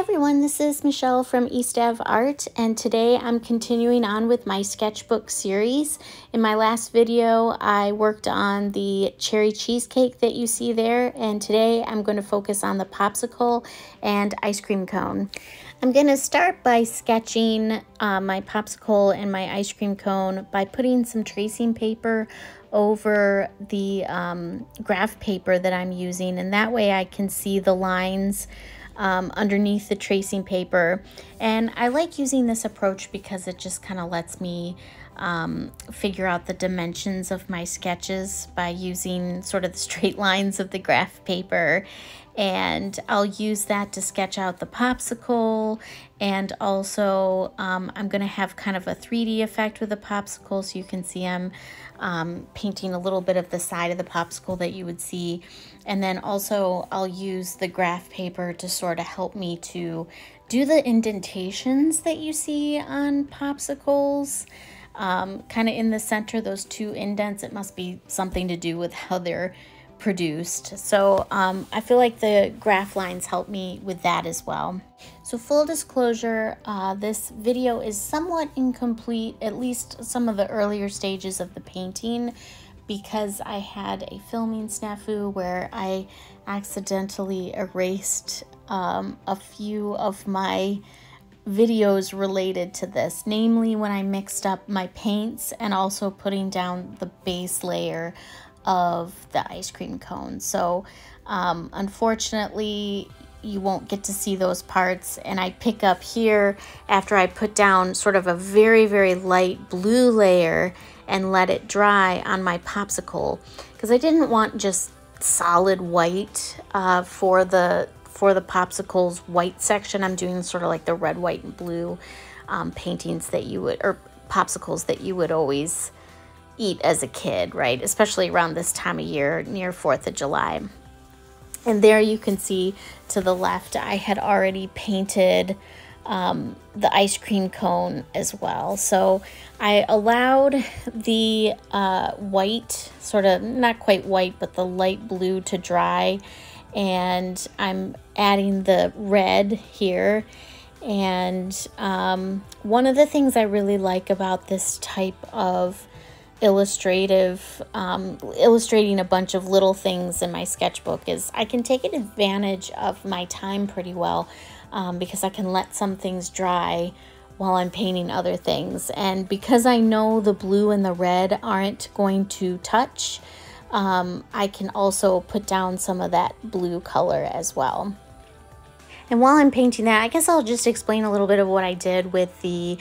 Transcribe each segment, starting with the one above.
everyone, this is Michelle from East Ave Art, and today I'm continuing on with my sketchbook series. In my last video, I worked on the cherry cheesecake that you see there, and today I'm going to focus on the popsicle and ice cream cone. I'm going to start by sketching my popsicle and my ice cream cone by putting some tracing paper over the graph paper that I'm using, and that way I can see the lines underneath the tracing paper. And I like using this approach because it just kind of lets me figure out the dimensions of my sketches by using sort of the straight lines of the graph paper. And I'll use that to sketch out the popsicle, and also I'm going to have kind of a 3D effect with the popsicle, so you can see I'm painting a little bit of the side of the popsicle that you would see. And then also I'll use the graph paper to sort of help me to do the indentations that you see on popsicles. Kind of in the center, those two indents, it must be something to do with how they're produced. So I feel like the graph lines help me with that as well. So full disclosure, this video is somewhat incomplete, at least some of the earlier stages of the painting, because I had a filming snafu where I accidentally erased a few of my videos related to this, namely when I mixed up my paints and also putting down the base layer of the ice cream cone. So unfortunately you won't get to see those parts, and I pick up here after I put down sort of a very light blue layer and let it dry on my popsicle, because I didn't want just solid white for the popsicle's white section. I'm doing sort of like the red, white, and blue paintings that you would, or popsicles that you would always eat as a kid, right? Especially around this time of year, near 4th of July. And there you can see to the left, I had already painted the ice cream cone as well. So I allowed the white, sort of not quite white, but the light blue to dry. And I'm adding the red here. And one of the things I really like about this type of illustrating a bunch of little things in my sketchbook is I can take advantage of my time pretty well, because I can let some things dry while I'm painting other things. And because I know the blue and the red aren't going to touch, I can also put down some of that blue color as well. And while I'm painting that, I guess I'll just explain a little bit of what I did with the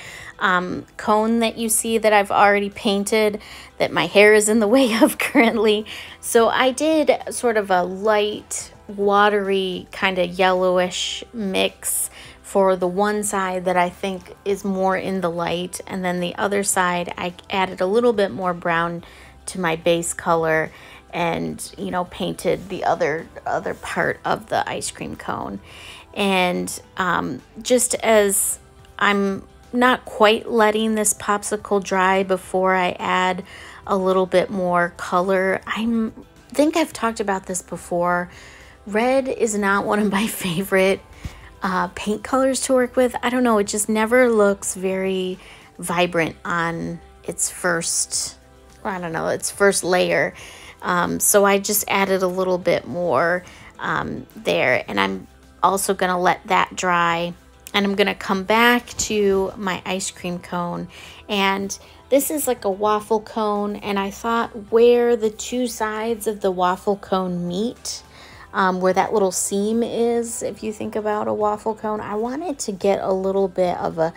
cone that you see that I've already painted, that my hair is in the way of currently. So I did sort of a light, watery, kind of yellowish mix for the one side that I think is more in the light. And then the other side, I added a little bit more brown to my base color and, you know, painted the other part of the ice cream cone. And just as I'm not quite letting this popsicle dry before I add a little bit more color, I think I've talked about this before. Red is not one of my favorite paint colors to work with. I don't know, it just never looks very vibrant on its first, its first layer. So I just added a little bit more there, and I'm also gonna let that dry, and I'm gonna come back to my ice cream cone. And this is like a waffle cone, and I thought where the two sides of the waffle cone meet, where that little seam is, if you think about a waffle cone, I wanted to get a little bit of a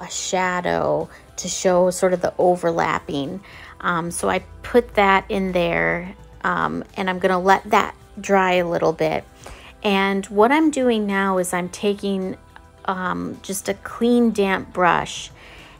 shadow to show sort of the overlapping. So I put that in there, and I'm gonna let that dry a little bit. And what I'm doing now is I'm taking just a clean, damp brush,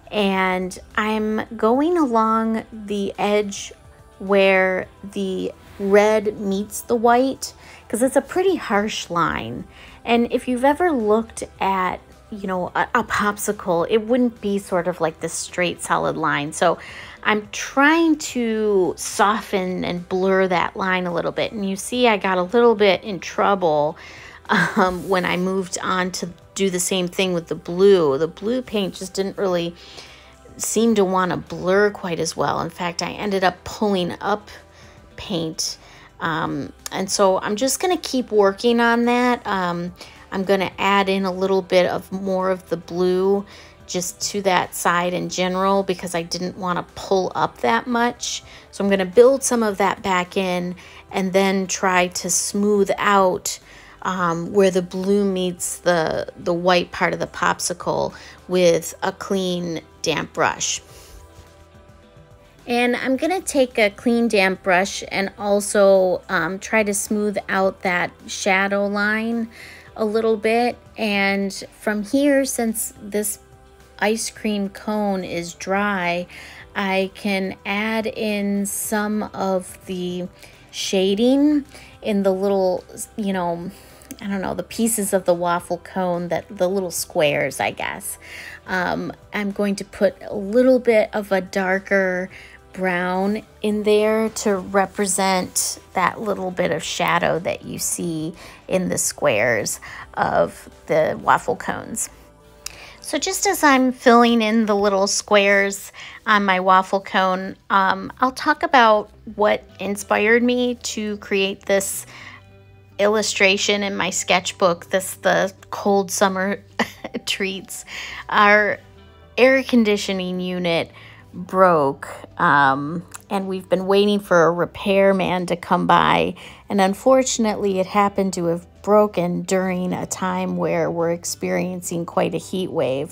and I'm going along the edge where the red meets the white, because it's a pretty harsh line. And if you've ever looked at, you know, a popsicle, it wouldn't be sort of like this straight solid line. So I'm trying to soften and blur that line a little bit. And you see I got a little bit in trouble when I moved on to do the same thing with the blue. The blue paint just didn't really seem to want to blur quite as well. In fact, I ended up pulling up paint. And so I'm just going to keep working on that. I'm going to add in a little bit of more of the blue just to that side in general because I didn't want to pull up that much. So I'm going to build some of that back in and then try to smooth out where the blue meets the white part of the popsicle with a clean damp brush. And I'm going to take a clean damp brush and also try to smooth out that shadow line a little bit. And from here, since this ice cream cone is dry, I can add in some of the shading in the little, you know, I don't know, the pieces of the waffle cone, that the little squares, I guess. I'm going to put a little bit of a darker brown in there to represent that little bit of shadow that you see in the squares of the waffle cones. So just as I'm filling in the little squares on my waffle cone, I'll talk about what inspired me to create this illustration in my sketchbook, the cold summer treats. Our air conditioning unit broke, and we've been waiting for a repairman to come by, and unfortunately it happened to have broken during a time where we're experiencing quite a heat wave.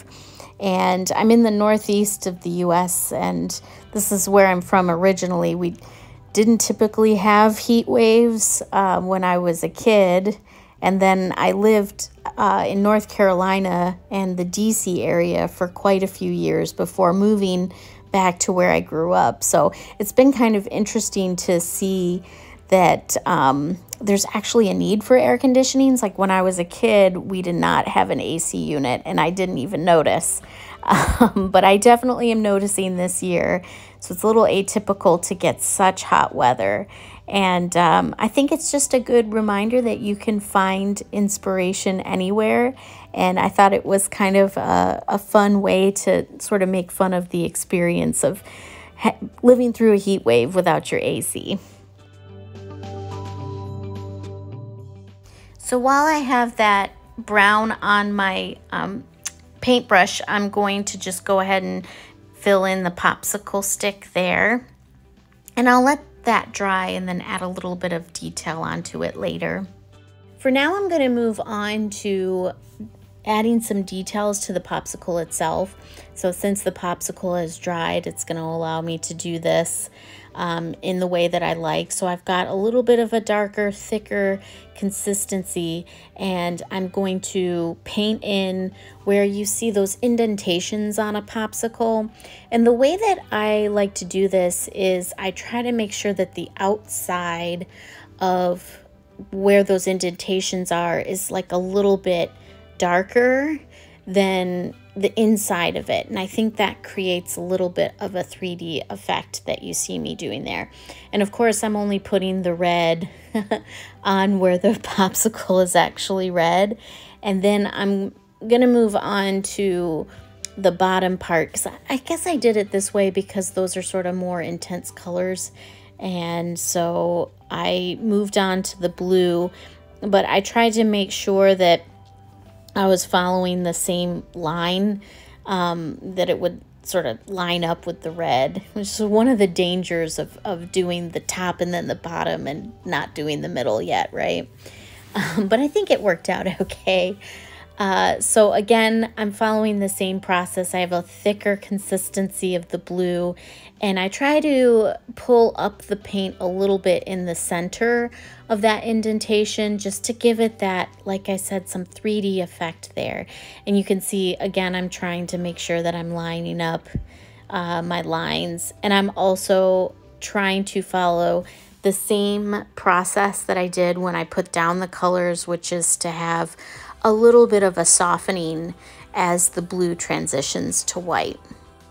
And I'm in the northeast of the US, and this is where I'm from originally. We didn't typically have heat waves when I was a kid, and then I lived in North Carolina and the DC area for quite a few years before moving back to where I grew up. So it's been kind of interesting to see that there's actually a need for air conditionings. Like when I was a kid, we did not have an AC unit, and I didn't even notice. But I definitely am noticing this year. So it's a little atypical to get such hot weather. And I think it's just a good reminder that you can find inspiration anywhere. And I thought it was kind of a fun way to sort of make fun of the experience of living through a heat wave without your AC. So while I have that brown on my paintbrush, I'm going to just go ahead and fill in the popsicle stick there. And I'll let that dry and then add a little bit of detail onto it later. For now, I'm going to move on to adding some details to the popsicle itself. So since the popsicle has dried, it's going to allow me to do this in the way that I like. So I've got a little bit of a darker, thicker consistency, and I'm going to paint in where you see those indentations on a popsicle. And the way that I like to do this is I try to make sure that the outside of where those indentations are is like a little bit darker than the inside of it. And I think that creates a little bit of a 3D effect that you see me doing there. And of course, I'm only putting the red on where the popsicle is actually red. And then I'm going to move on to the bottom part, because I guess I did it this way because those are sort of more intense colors. And so I moved on to the blue, but I tried to make sure that I was following the same line, that it would sort of line up with the red, which is one of the dangers of doing the top and then the bottom and not doing the middle yet, right? But I think it worked out okay. So again, I'm following the same process. I have a thicker consistency of the blue, and I try to pull up the paint a little bit in the center of that indentation just to give it that, like I said, some 3D effect there. And you can see, again, I'm trying to make sure that I'm lining up my lines, and I'm also trying to follow the same process that I did when I put down the colors, which is to have a little bit of a softening as the blue transitions to white.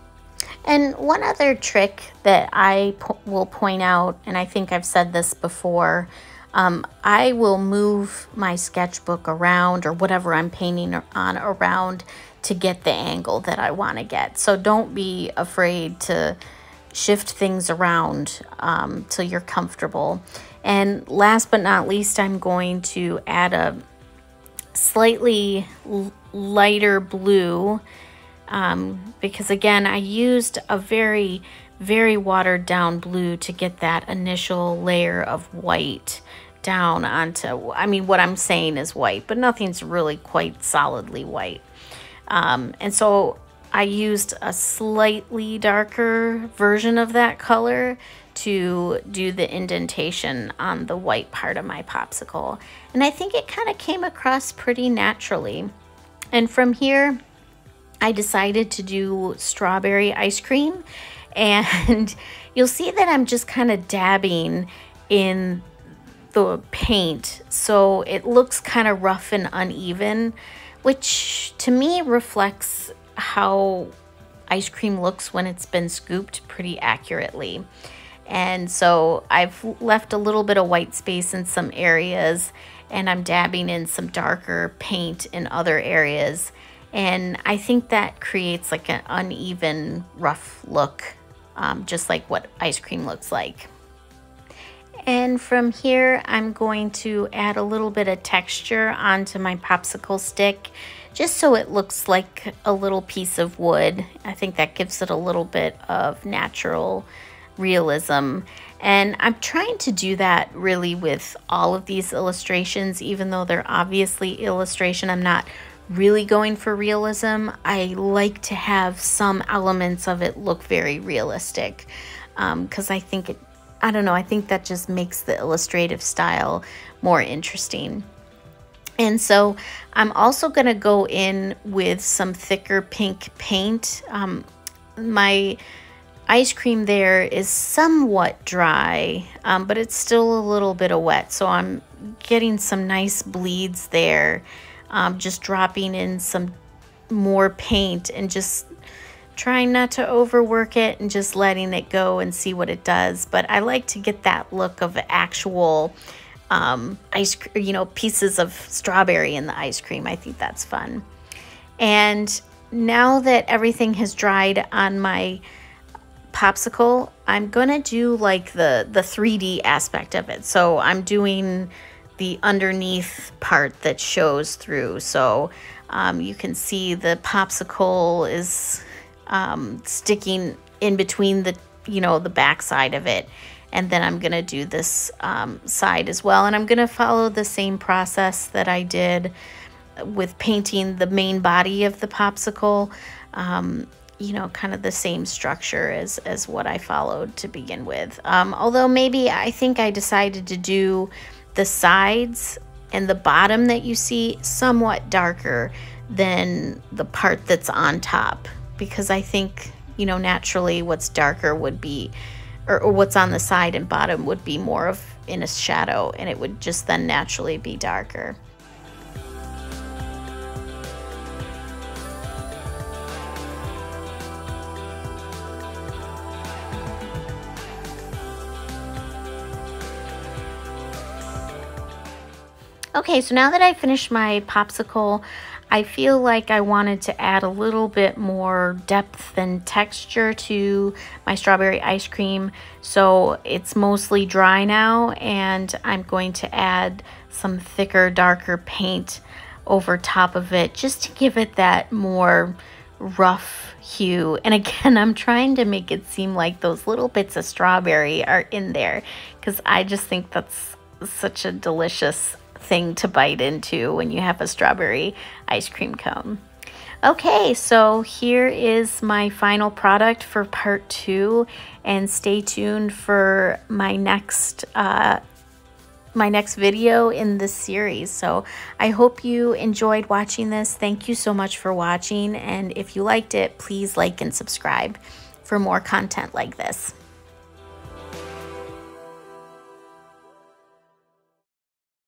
And one other trick that I will point out, and I think I've said this before, I will move my sketchbook around or whatever I'm painting on around to get the angle that I want to get. So don't be afraid to shift things around till you're comfortable. And last but not least, I'm going to add a slightly lighter blue because again, I used a very watered down blue to get that initial layer of white down onto, I mean, what I'm saying is white, but nothing's really quite solidly white. And so I used a slightly darker version of that color to do the indentation on the white part of my popsicle. And I think it kind of came across pretty naturally. And from here, I decided to do strawberry ice cream. And you'll see that I'm just kind of dabbing in the paint, so it looks kind of rough and uneven, which to me reflects how ice cream looks when it's been scooped pretty accurately. And so I've left a little bit of white space in some areas, and I'm dabbing in some darker paint in other areas. And I think that creates like an uneven, rough look, just like what ice cream looks like. And from here, I'm going to add a little bit of texture onto my popsicle stick, just so it looks like a little piece of wood. I think that gives it a little bit of natural realism. And I'm trying to do that really with all of these illustrations, even though they're obviously illustration. I'm not really going for realism. I like to have some elements of it look very realistic, because I think I don't know, I think that just makes the illustrative style more interesting. And so I'm also going to go in with some thicker pink paint. My ice cream there is somewhat dry, but it's still a little bit of wet. So I'm getting some nice bleeds there, just dropping in some more paint and just trying not to overwork it and just letting it go and see what it does. But I like to get that look of actual ice cream, you know, pieces of strawberry in the ice cream. I think that's fun. And now that everything has dried on my popsicle, I'm gonna do like the 3D aspect of it. So I'm doing the underneath part that shows through. So you can see the popsicle is sticking in between the, you know, the back side of it. And then I'm gonna do this side as well. And I'm gonna follow the same process that I did with painting the main body of the popsicle. You know, kind of the same structure as what I followed to begin with. Although maybe I think I decided to do the sides and the bottom that you see somewhat darker than the part that's on top, because I think, you know, naturally what's darker would be, or what's on the side and bottom would be more of in a shadow, and it would just then naturally be darker. Okay, so now that I finished my popsicle, I feel like I wanted to add a little bit more depth and texture to my strawberry ice cream. So it's mostly dry now, and I'm going to add some thicker, darker paint over top of it just to give it that more rough hue. And again, I'm trying to make it seem like those little bits of strawberry are in there, because I just think that's such a delicious thing to bite into when you have a strawberry ice cream cone. Okay, so here is my final product for part 2, and stay tuned for my next video in this series. So I hope you enjoyed watching this. Thank you so much for watching, and if you liked it, please like and subscribe for more content like this.